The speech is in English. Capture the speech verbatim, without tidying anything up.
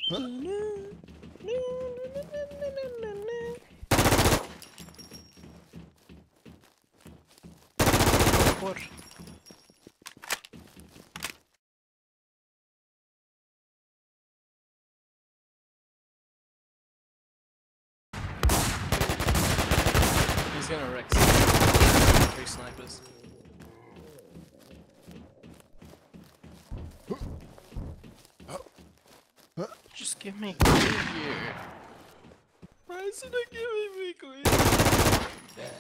Por. He's gonna wreck. Three snipers. Just give me clear. Why is it not giving me clear?